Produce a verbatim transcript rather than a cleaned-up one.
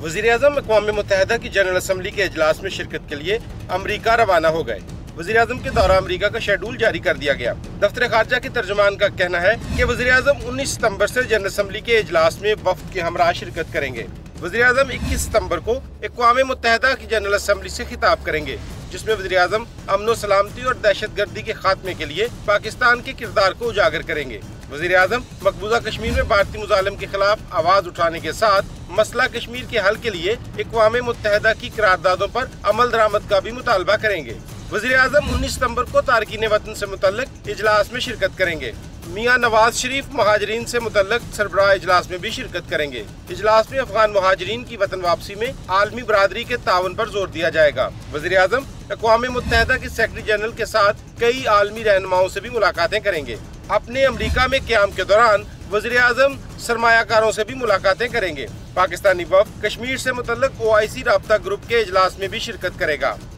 वज़ीर-ए-आज़म अक़वाम मुत्तहिदा की general assembly के इजलास में शिरकत के लिए अमरीका रवाना हो गए। वज़ीर-ए-आज़म के दौरा अमरीका का शेड्यूल जारी कर दिया गया। दफ्तर खारजा के तर्जुमान का कहना है कि वज़ीर-ए-आज़म उन्नीस सितंबर से जनरल असम्बली के इजलास में वफ़द के हमरा शिरकत करेंगे। वज़ीर-ए-आज़म इक्कीस सितंबर को अक़वाम मुत्तहिदा की जनरल असम्बली से खिताब करेंगे, जिसमें वज़ीर-ए-आज़म अमन सलामती और दहशत गर्दी के खात्मे के लिए पाकिस्तान के किरदार को उजागर करेंगे। वज़ीर-ए-आज़म मकबूजा कश्मीर में भारतीय मुजालिम के खिलाफ आवाज़ उठाने के साथ मसला कश्मीर के हल के लिए अक़वाम मुत्तहिदा की करारदादों पर अमल दरामद का भी मुतालबा करेंगे। वज़ीर-ए-आज़म उन्नीस सितंबर को तारकीन वतन से मुतल्लिक इजलास में शिरकत करेंगे। मियाँ नवाज शरीफ महाजरीन से मुतल्लिक सरबराह इजलास में भी शिरकत करेंगे। इजलास में अफगान महाजरीन की वतन वापसी में आलमी बरादरी के ताउन पर जोर दिया जाएगा। वज़ीर-ए-आज़म अक़वाम मुत्तहिदा के सेक्रेटरी जनरल के साथ कई आलमी रहनुमाओं से भी मुलाकातें करेंगे। अपने अमरीका में क़याम के दौरान वज़ीर-ए-आज़म सरमायाकारों से भी मुलाकातें करेंगे। पाकिस्तानी वफ़द कश्मीर से मुतल्लिक ओ आई सी राब्ता ग्रुप के इजलास में भी शिरकत करेगा।